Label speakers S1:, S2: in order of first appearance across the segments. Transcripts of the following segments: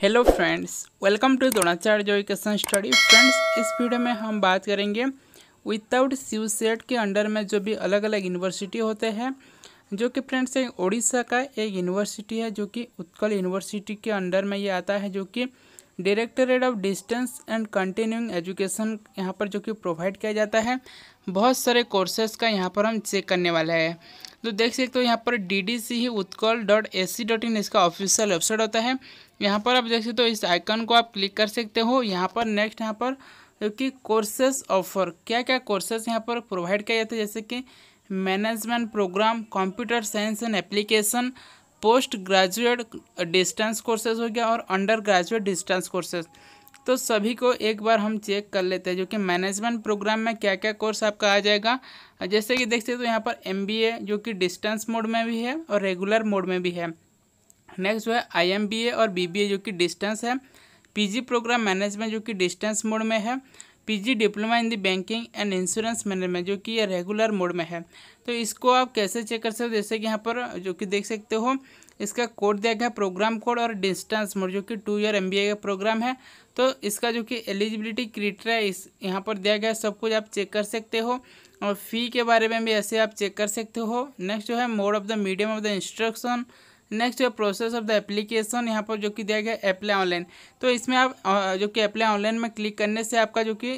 S1: Hello friends, welcome to Dronacharya education study. Friends, इस video में हम बात करेंगे विदाउट CUCET के अंडर में जो भी अलग अलग यूनिवर्सिटी होते हैं, जो कि फ्रेंड्स एक उड़ीसा का एक यूनिवर्सिटी है जो कि उत्कल यूनिवर्सिटी के अंडर में ये आता है, जो कि directorate of distance and continuing education यहाँ पर जो कि प्रोवाइड किया जाता है। बहुत सारे कोर्सेज का यहाँ पर हम चेक करने वाले हैं। तो देख सकते हो यहाँ पर ddc-utkal.ac.in इसका ऑफिशियल वेबसाइट होता है। यहाँ पर आप देख सकते हो, इस आइकन को आप क्लिक कर सकते हो। यहाँ पर नेक्स्ट यहाँ पर कि कोर्सेज ऑफर, क्या क्या कोर्सेज यहाँ पर प्रोवाइड किया जाता है, जैसे कि management program, computer science and application, post graduate distance courses हो गया और अंडर ग्रेजुएट डिस्टेंस कोर्सेज। तो सभी को एक बार हम चेक कर लेते हैं, जो कि मैनेजमेंट प्रोग्राम में क्या क्या कोर्स आपका आ जाएगा। जैसे कि देख सकते हो यहाँ पर MBA जो कि डिस्टेंस मोड में भी है और रेगुलर मोड में भी है। नेक्स्ट जो है IMBA और BBA जो कि डिस्टेंस है। PG प्रोग्राम मैनेजमेंट जो कि डिस्टेंस मोड में है। PG diploma in the banking and insurance management जो कि ये रेगुलर मोड में है। तो इसको आप कैसे चेक कर सकते हो, जैसे कि यहाँ पर जो कि देख सकते हो इसका कोड दिया गया, प्रोग्राम कोड और डिस्टेंस मोड जो कि 2 ईयर MBA का प्रोग्राम है। तो इसका जो कि एलिजिबिलिटी क्राइटेरिया इस यहाँ पर दिया गया है, सब कुछ आप चेक कर सकते हो। और फ़ी के बारे में भी ऐसे आप चेक कर सकते हो। नेक्स्ट जो है mode of the medium of the instruction. Next जो है प्रोसेस ऑफ द एप्लीकेशन, यहाँ पर जो कि दिया गया अप्लाई ऑनलाइन। तो इसमें आप जो कि अप्लाई ऑनलाइन में क्लिक करने से आपका जो कि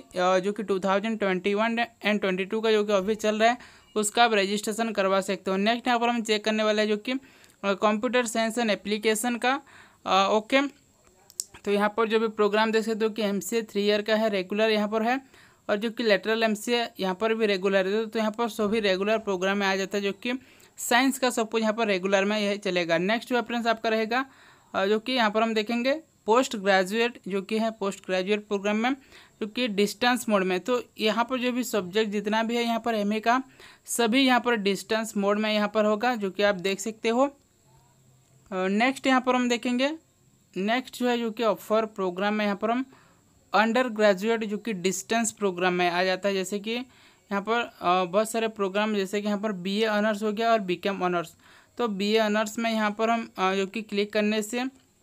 S1: 2021 एंड 22 का जो कि अभी चल रहा है उसका आप रजिस्ट्रेशन करवा सकते हो। नेक्स्ट यहाँ पर हम चेक करने वाले हैं जो कि कंप्यूटर साइंस एंड एप्लीकेशन का। ओके, तो यहाँ पर जो भी प्रोग्राम देख सकते हो कि MCA 3 ईयर का है, रेगुलर यहाँ पर है, और जो कि लेटरल MCA यहाँ पर भी रेगुलर है। तो यहाँ पर सभी रेगुलर प्रोग्राम में आ जाता है, जो कि साइंस का सब कुछ यहाँ पर रेगुलर में यही चलेगा। नेक्स्ट जो फ्रेंड्स आपका रहेगा जो कि यहाँ पर हम देखेंगे पोस्ट ग्रेजुएट जो कि है पोस्ट ग्रेजुएट प्रोग्राम में जो कि डिस्टेंस मोड में। तो यहाँ पर जो भी सब्जेक्ट जितना भी है यहाँ पर MA का सभी यहाँ पर डिस्टेंस मोड में यहाँ पर होगा, जो कि आप देख सकते हो। नेक्स्ट यहाँ पर हम देखेंगे, नेक्स्ट जो है जो कि ऑफर प्रोग्राम में यहाँ पर हम अंडर ग्रेजुएट जो कि डिस्टेंस प्रोग्राम में आ जाता है। जैसे कि यहाँ पर बहुत सारे प्रोग्राम, जैसे कि यहाँ पर BA ऑनर्स हो गया और BCom ऑनर्स। तो BA ऑनर्स में यहाँ पर हम जो कि क्लिक करने से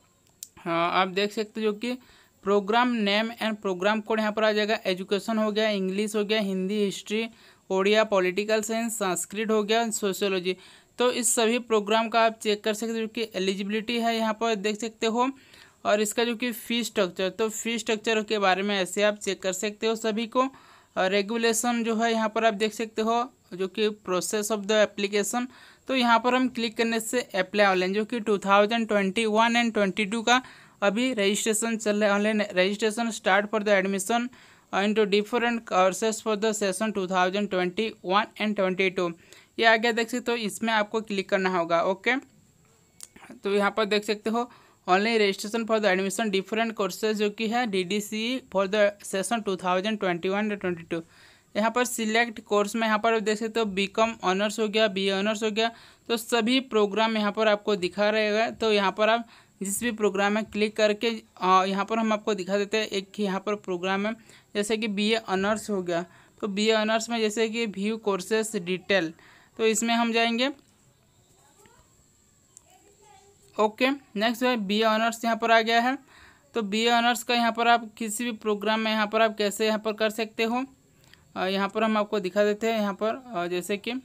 S1: आप देख सकते हो जो कि program name and program code यहाँ पर आ जाएगा। एजुकेशन हो गया, इंग्लिश हो गया, Hindi, history, Odia, political science, Sanskrit हो गया, सोशियोलॉजी। तो इस सभी प्रोग्राम का आप चेक कर सकते हो, जो कि एलिजिबिलिटी है यहाँ पर देख सकते हो। और इसका जो कि फ़ी स्ट्रक्चर, तो फ़ी स्ट्रक्चर के बारे में ऐसे आप चेक कर सकते हो सभी को। रेगुलेशन जो है यहाँ पर आप देख सकते हो, जो कि प्रोसेस ऑफ द एप्लीकेशन। तो यहाँ पर हम क्लिक करने से अप्लाई ऑनलाइन जो कि 2021 एंड 22 का अभी रजिस्ट्रेशन चल रहा है। Online registration start for the admission into different courses for the session 2021 and 22। ये आगे देख सकते हो, इसमें आपको क्लिक करना होगा। ओके, तो यहाँ पर देख सकते हो online registration for the admission different courses जो कि है DDC फॉर द सेशन 2021-22। यहाँ पर सिलेक्ट कोर्स में यहाँ पर देख सकते हो BCom ऑनर्स हो गया, BA ऑनर्स हो गया। तो सभी प्रोग्राम यहाँ पर आपको दिखा रहेगा। तो यहाँ पर आप जिस भी प्रोग्राम में क्लिक करके यहाँ पर हम आपको दिखा देते हैं। एक यहाँ पर प्रोग्राम है जैसे कि BA ऑनर्स हो गया, तो BA ऑनर्स में जैसे कि व्यू कोर्सेज डिटेल, तो इसमें हम जाएंगे। ओके, नेक्स्ट जो है BA ऑनर्स यहाँ पर आ गया है। तो BA ऑनर्स का यहाँ पर आप किसी भी प्रोग्राम में यहाँ पर आप कैसे यहाँ पर कर सकते हो, यहाँ पर हम आपको दिखा देते हैं। यहाँ पर जैसे कि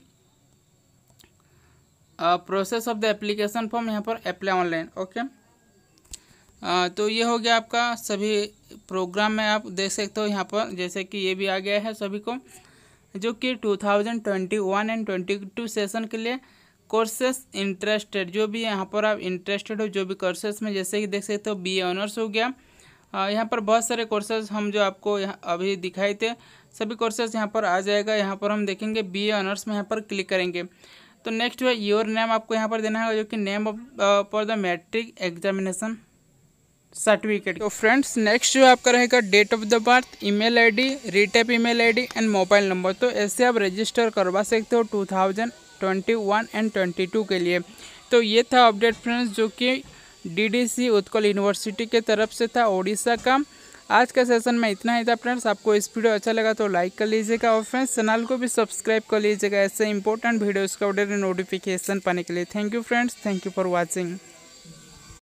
S1: process of the application form, यहाँ पर अप्लाई ऑनलाइन। ओके, तो ये हो गया आपका सभी प्रोग्राम में आप देख सकते हो यहाँ पर, जैसे कि ये भी आ गया है सभी को, जो कि 2021 एंड 22 सेशन के लिए कोर्सेस इंटरेस्टेड, जो भी यहाँ पर आप इंटरेस्टेड हो जो भी कोर्सेस में, जैसे कि देख सकते हो BA ऑनर्स हो गया। यहाँ पर बहुत सारे कोर्सेज हम जो आपको यहाँ अभी दिखाए थे सभी कोर्सेज यहाँ पर आ जाएगा। यहाँ पर हम देखेंगे BA ऑनर्स में यहाँ पर क्लिक करेंगे। तो नेक्स्ट है योर नेम आपको यहाँ पर देना है, जो कि name of for the matric examination certificate. तो फ्रेंड्स, नेक्स्ट जो आपका रहेगा date of the birth, email ID, retype email ID and mobile number. तो ऐसे आप रजिस्टर करवा सकते हो 2021 एंड 22 के लिए। तो ये था अपडेट फ्रेंड्स, जो कि DDC उत्कल यूनिवर्सिटी के तरफ से था उड़ीसा का। आज का सेशन में इतना ही था फ्रेंड्स। आपको इस वीडियो अच्छा लगा तो लाइक कर लीजिएगा और फ्रेंड्स चैनल को भी सब्सक्राइब कर लीजिएगा ऐसे इंपॉर्टेंट वीडियोज़ का अपडेट नोटिफिकेशन पाने के लिए। Thank you friends, thank you for watching.